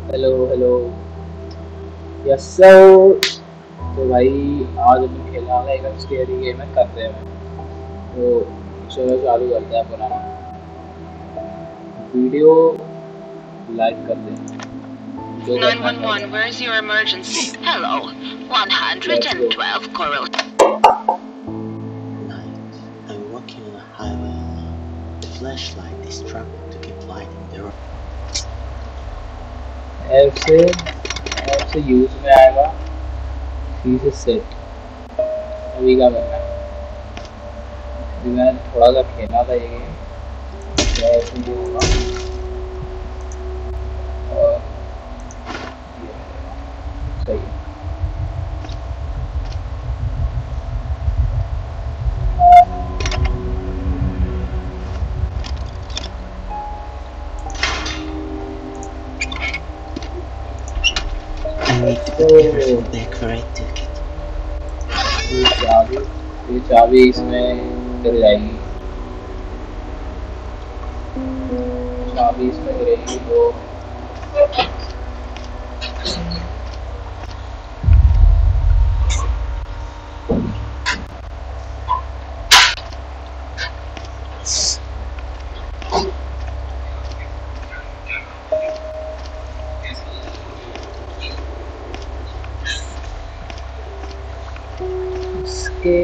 Hello hello. Yes sir. तो भाई आज अपन खेलने वाला एक स्केरी गेम है करते हैं। तो चलो चालू करते हैं अपना वीडियो लाइक करते हैं जो करना है 911, where's your emergency? Hello, let's go. 112 Coral. Night. I'm walking on a highway alone. The flashlight is struggling to keep lighting the road. App से यूज में आएगा। सी से सेट अभी क्या करना है। अभी मैं थोड़ा सा खेला था ये गेम। ऐसे ये होगा और ये सही है। I need to put everything back where I took it. ये चाबी इसमें गिर जाएगी। चाबी इसमें गिरेगी तो इसके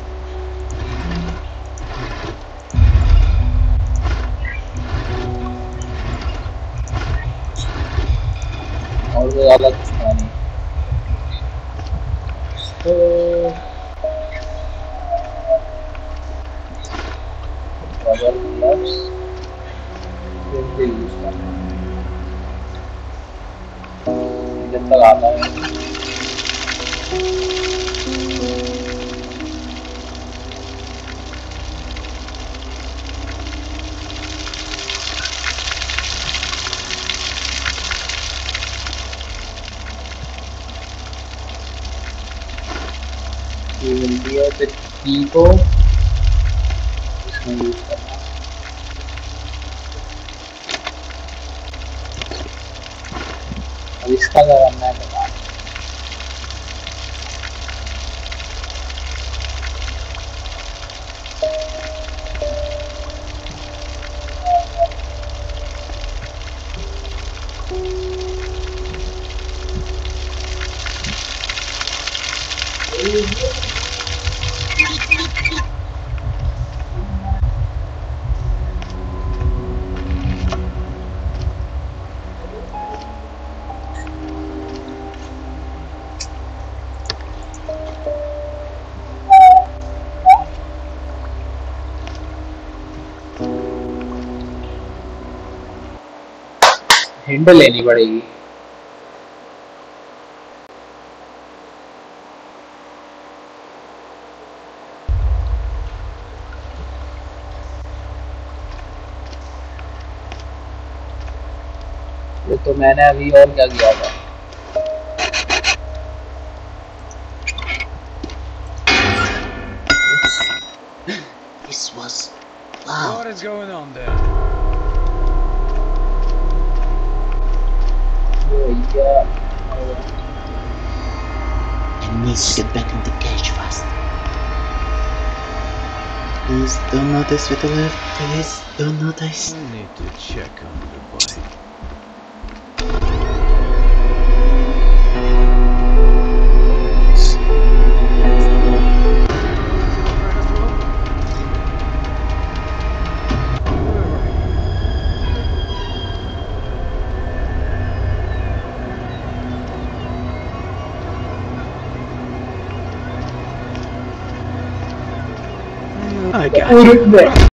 और तो ज़्यादा कुछ है नहीं। तो डबल प्लस फिर से यूज करना जब तक आता है। ये मिलती है फिर की को इसमें यूज करना। अब इसका क्या करना है बता। हिंट लेनी पड़ेगी। ये तो मैंने अभी और क्या किया था। This was loud. What is going on there? I need to get back in the cage fast. Please don't notice with the left. Please don't notice. I need to check on the bike. I got you.